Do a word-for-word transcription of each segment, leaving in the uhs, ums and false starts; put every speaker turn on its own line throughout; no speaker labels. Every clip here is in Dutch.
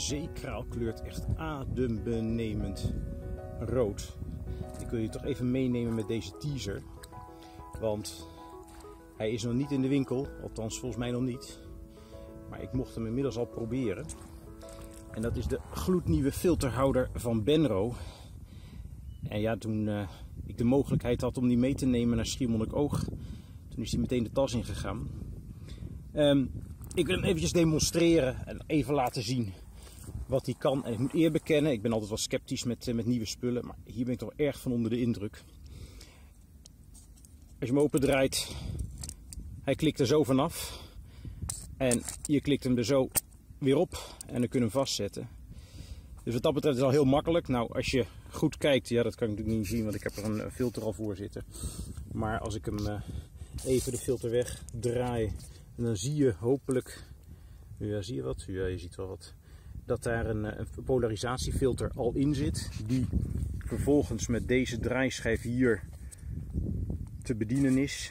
zeekraal kleurt echt adembenemend rood. Ik wil je toch even meenemen met deze teaser. Want hij is nog niet in de winkel, althans volgens mij nog niet. Maar ik mocht hem inmiddels al proberen. En dat is de gloednieuwe filterhouder van Benro. En ja, toen uh, ik de mogelijkheid had om die mee te nemen naar Schiermonnikoog, toen is die meteen de tas ingegaan. Um, ik wil hem eventjes demonstreren en even laten zien wat hij kan. En ik moet eer bekennen, ik ben altijd wel sceptisch met, uh, met nieuwe spullen, maar hier ben ik toch erg van onder de indruk. Als je hem open draait, hij klikt er zo vanaf. En je klikt hem er zo weer op en dan kun je hem vastzetten. Dus wat dat betreft is het al heel makkelijk. Nou, als je goed kijkt, ja, dat kan ik natuurlijk niet zien, want ik heb er een filter al voor zitten. Maar als ik hem uh, even de filter wegdraai, dan zie je hopelijk, ja, zie je wat? Ja, je ziet wel wat. Dat daar een, een polarisatiefilter al in zit, die vervolgens met deze draaischijf hier te bedienen is.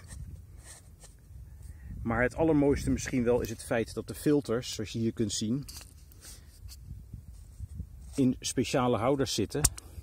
Maar het allermooiste misschien wel is het feit dat de filters, zoals je hier kunt zien, in speciale houders zitten.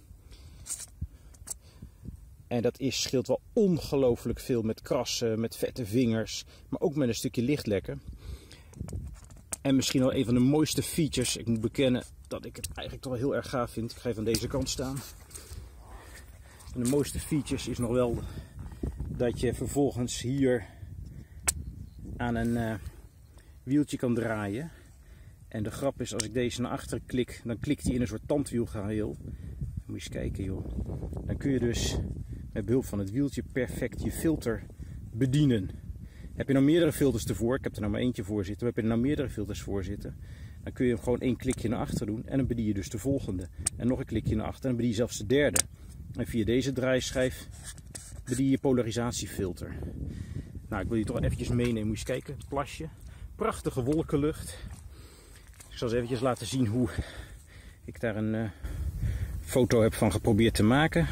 En dat is, scheelt wel ongelooflijk veel met krassen, met vette vingers, maar ook met een stukje lichtlekken. En misschien wel een van de mooiste features, ik moet bekennen dat ik het eigenlijk toch wel heel erg gaaf vind. Ik ga even aan deze kant staan. En de mooiste features is nog wel dat je vervolgens hier aan een uh, wieltje kan draaien. En de grap is, als ik deze naar achteren klik, dan klikt hij in een soort tandwielgeheel. Moet je eens kijken, joh. Dan kun je dus met behulp van het wieltje perfect je filter bedienen. Heb je nou meerdere filters ervoor, ik heb er nou maar eentje voor zitten, maar heb je er nou meerdere filters voor zitten, dan kun je hem gewoon één klikje naar achter doen en dan bedien je dus de volgende. En nog een klikje naar achter en dan bedien je zelfs de derde. En via deze draaischijf bedien je polarisatiefilter. Nou, ik wil je toch eventjes meenemen. Moet je eens kijken, het plasje. Prachtige wolkenlucht. Ik zal eens eventjes laten zien hoe ik daar een uh, foto heb van geprobeerd te maken.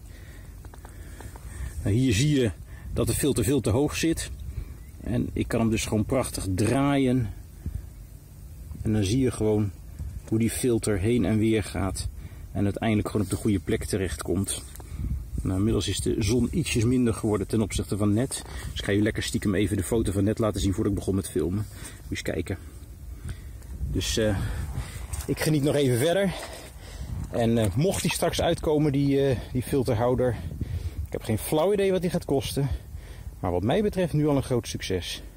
Nou, hier zie je dat de filter veel te hoog zit. En ik kan hem dus gewoon prachtig draaien. En dan zie je gewoon hoe die filter heen en weer gaat. En uiteindelijk gewoon op de goede plek terecht komt. Nou, inmiddels is de zon ietsjes minder geworden ten opzichte van net. Dus ik ga je lekker stiekem even de foto van net laten zien voordat ik begon met filmen. Moet je eens kijken. Dus uh, ik geniet nog even verder. En uh, mocht die straks uitkomen, die, uh, die filterhouder. Ik heb geen flauw idee wat die gaat kosten. Maar wat mij betreft nu al een groot succes.